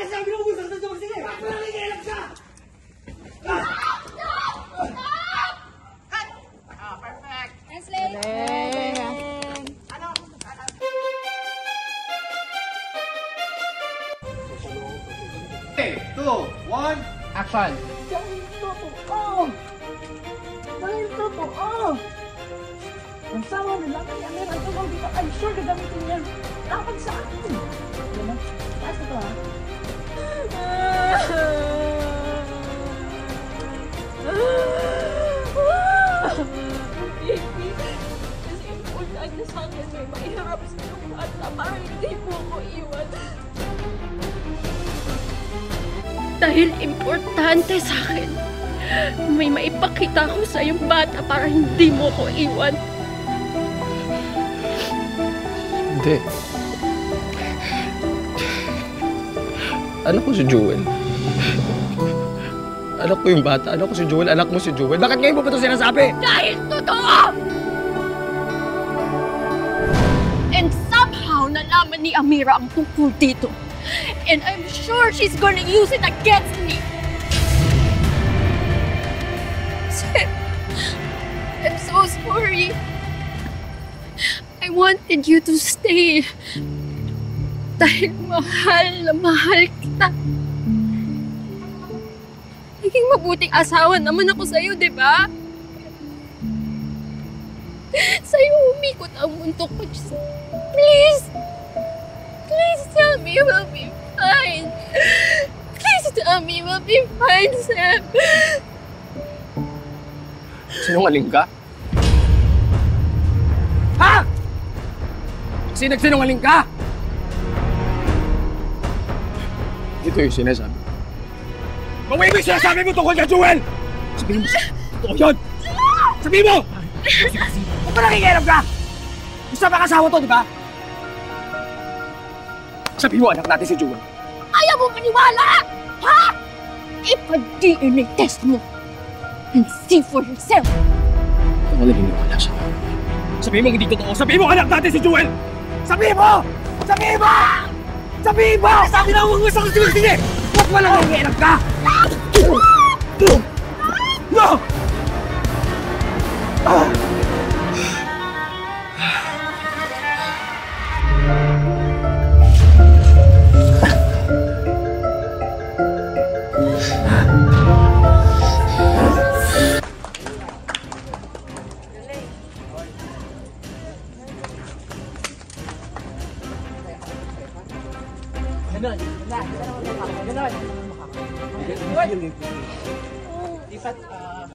Sabi mo, busog na doon. Sige, bakit mo nakikialam siya? Perfect. Translate. Ano? 3, 2, 1, Action. Dahil totoo. Dahil totoo. Ang sawa na lang ni Amir ang tungkol dito. I'm sure gagamitin niya laban sa akin. Yan na. Taas ito ha. Baby, kasi importante sa akin may mahirap sa iyong bata para hindi mo ko iwan. Dahil importante sa akin, may maipakita ko sa iyong bata para hindi mo ko iwan. Hindi. Anak ko si Jewel. Anak ko yung bata. Anak ko si Jewel. Anak mo si Jewel. Bakit ngayon mo ba ito sinasabi? Dahil totoo! And somehow, nalaman ni Amira ang tungkol dito. And I'm sure she's gonna use it against me. Sir, I'm so sorry. I wanted you to stay. Dahil mahal na mahal kita. Naging mabuting asawa naman ako sa'yo, di ba? Sa'yo umikot ang mundo ko. Just, please! Please tell me we'll be fine. Please tell me we'll be fine, Sam. Sinungaling ka? Ha? Kasi nagsinungaling ka? Ito yung sinasabi. Gawin mo yung sinasabi mo tungkol kay Jewel! Sabihin mo, totoo yun! Sabihin mo! Huwag ka nakikialam ka! Gusto ba kasawa to, di ba? Sabihin mo, anak natin si Jewel. Ayaw mo maniwala! Ha? Ipa-DNA test mo and see for yourself. Ikaw ka naniniwala sa akin. Sabihin mo hindi totoo! Sabihin mo, anak natin si Jewel! Sabihin mo! Sabihin mo! Sabihin mo! Sabi na huwag mo sa kasi sige! Huwag mo lang nangialam ka! No! Ganon. Ganon. Ganon. Ganon. Lipat,